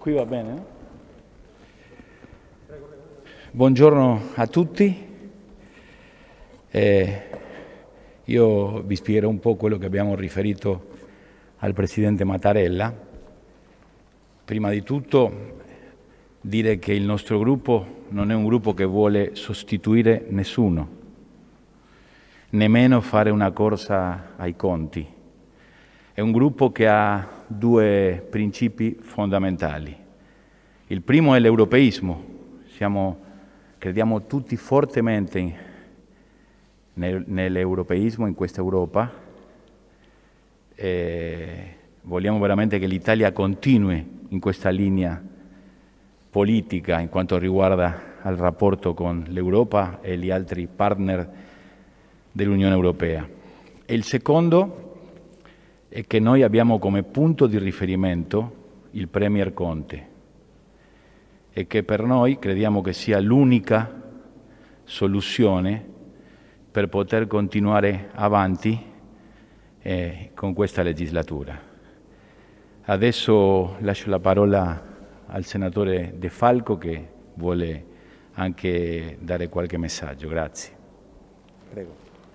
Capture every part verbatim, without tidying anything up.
Qui va bene, no? Buongiorno a tutti. Eh, io vi spiegherò un po' quello che abbiamo riferito al Presidente Mattarella. Prima di tutto dire che il nostro gruppo non è un gruppo che vuole sostituire nessuno, nemmeno fare una corsa ai conti. È un gruppo che ha due principi fondamentali. Il primo è l'europeismo. Siamo, crediamo tutti fortemente in, nel, nell'europeismo, in questa Europa. E vogliamo veramente che l'Italia continui in questa linea politica in quanto riguarda il rapporto con l'Europa e gli altri partner dell'Unione Europea. E il secondo è che noi abbiamo come punto di riferimento il Premier Conte e che per noi crediamo che sia l'unica soluzione per poter continuare avanti eh, con questa legislatura. Adesso lascio la parola al senatore De Falco che vuole anche dare qualche messaggio. Grazie. Prego.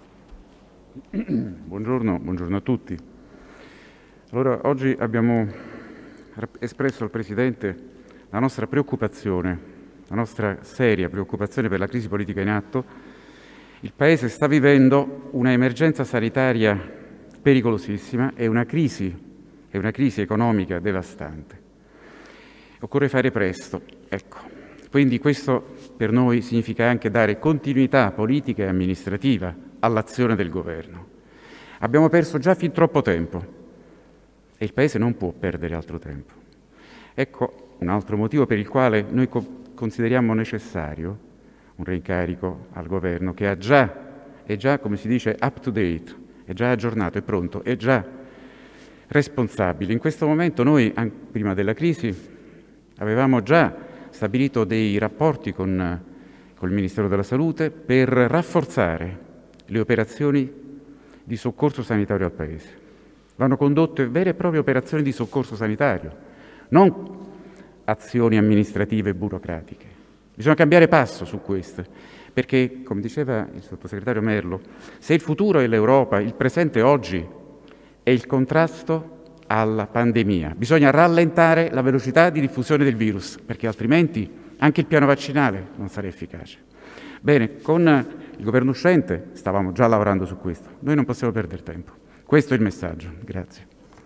Buongiorno, buongiorno a tutti. Allora, oggi abbiamo espresso al Presidente la nostra preoccupazione, la nostra seria preoccupazione per la crisi politica in atto. Il Paese sta vivendo una emergenza sanitaria pericolosissima e una crisi, e una crisi economica devastante. Occorre fare presto, ecco. Quindi questo per noi significa anche dare continuità politica e amministrativa all'azione del Governo. Abbiamo perso già fin troppo tempo e il Paese non può perdere altro tempo. Ecco un altro motivo per il quale noi co- consideriamo necessario un reincarico al Governo che ha già, è già, come si dice, up to date, è già aggiornato, è pronto, è già responsabile. In questo momento noi, prima della crisi, avevamo già stabilito dei rapporti con, con il Ministero della Salute per rafforzare le operazioni di soccorso sanitario al Paese. Vanno condotte vere e proprie operazioni di soccorso sanitario, non azioni amministrative e burocratiche. Bisogna cambiare passo su queste, perché, come diceva il sottosegretario Merlo, se il futuro è l'Europa, il presente oggi è il contrasto alla pandemia. Bisogna rallentare la velocità di diffusione del virus, perché altrimenti anche il piano vaccinale non sarà efficace. Bene, con il governo uscente stavamo già lavorando su questo. Noi non possiamo perdere tempo. Questo è il messaggio. Grazie.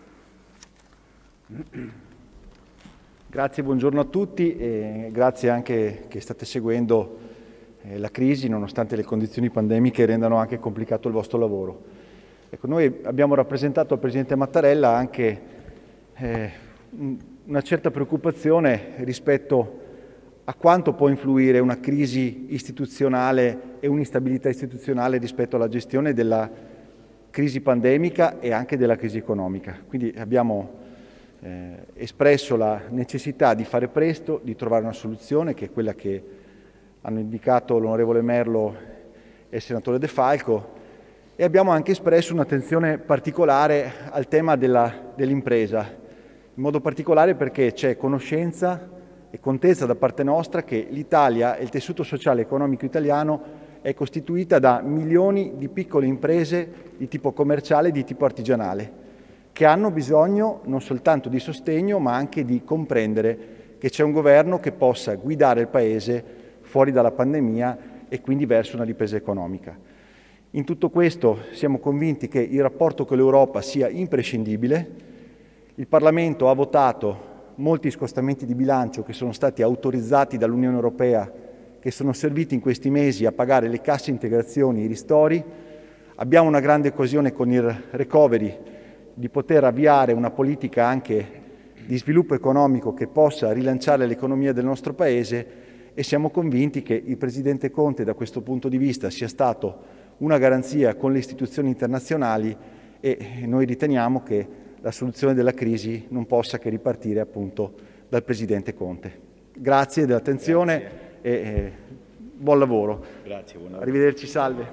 Grazie, buongiorno a tutti e grazie anche che state seguendo eh, la crisi nonostante le condizioni pandemiche rendano anche complicato il vostro lavoro. Ecco, noi abbiamo rappresentato al Presidente Mattarella anche eh, una certa preoccupazione rispetto a quanto può influire una crisi istituzionale e un'instabilità istituzionale rispetto alla gestione della crisi pandemica e anche della crisi economica. Quindi abbiamo eh, espresso la necessità di fare presto, di trovare una soluzione che è quella che hanno indicato l'onorevole Merlo e il senatore De Falco e abbiamo anche espresso un'attenzione particolare al tema della, dell'impresa, in modo particolare perché c'è conoscenza e contezza da parte nostra che l'Italia e il tessuto sociale e economico italiano è costituita da milioni di piccole imprese di tipo commerciale e di tipo artigianale, che hanno bisogno non soltanto di sostegno, ma anche di comprendere che c'è un governo che possa guidare il Paese fuori dalla pandemia e quindi verso una ripresa economica. In tutto questo siamo convinti che il rapporto con l'Europa sia imprescindibile. Il Parlamento ha votato molti scostamenti di bilancio che sono stati autorizzati dall'Unione Europea, che sono serviti in questi mesi a pagare le casse integrazioni e i ristori. Abbiamo una grande occasione con il recovery di poter avviare una politica anche di sviluppo economico che possa rilanciare l'economia del nostro Paese e siamo convinti che il Presidente Conte da questo punto di vista sia stato una garanzia con le istituzioni internazionali e noi riteniamo che la soluzione della crisi non possa che ripartire appunto dal Presidente Conte. Grazie dell'attenzione. Grazie. E eh, buon lavoro. Grazie, buon lavoro. Arrivederci, salve.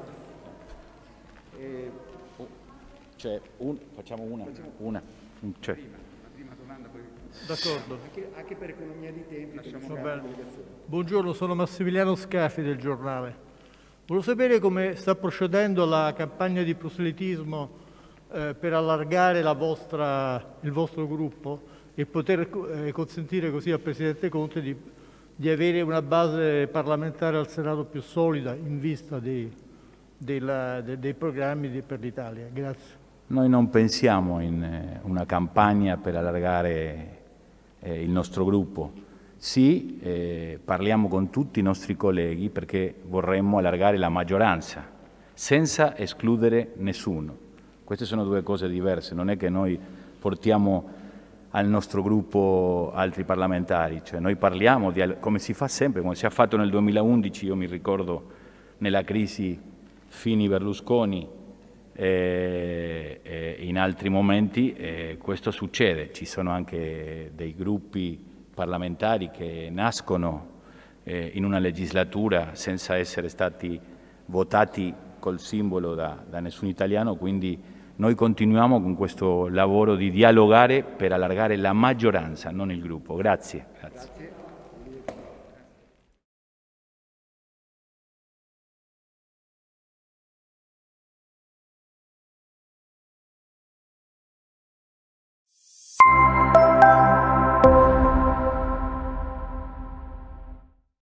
Eh, oh, cioè, un, facciamo una. una. Cioè. La prima domanda, poi... D'accordo. Anche, anche per economia di tempi. Buongiorno, sono Massimiliano Scafi del Giornale. Volevo sapere come sta procedendo la campagna di proselitismo eh, per allargare la vostra, il vostro gruppo e poter eh, consentire così al Presidente Conte di, di avere una base parlamentare al Senato più solida in vista dei, della, dei, dei programmi di, per l'Italia. Grazie. Noi non pensiamo in eh, una campagna per allargare eh, il nostro gruppo. Sì, eh, parliamo con tutti i nostri colleghi perché vorremmo allargare la maggioranza, senza escludere nessuno. Queste sono due cose diverse, non è che noi portiamo al nostro gruppo altri parlamentari, cioè noi parliamo di, come si fa sempre, come si è fatto nel duemilaundici, io mi ricordo nella crisi Fini-Berlusconi, e, e in altri momenti eh, questo succede, ci sono anche dei gruppi parlamentari che nascono eh, in una legislatura senza essere stati votati col simbolo da, da nessun italiano, quindi noi continuiamo con questo lavoro di dialogare per allargare la maggioranza, non il gruppo. Grazie. Grazie. Grazie.